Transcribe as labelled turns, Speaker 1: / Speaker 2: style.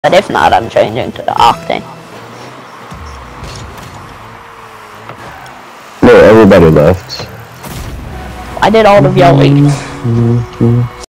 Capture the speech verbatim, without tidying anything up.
Speaker 1: But if not, I'm changing to the Octane.
Speaker 2: No, everybody left.
Speaker 1: I did all of y'all leave.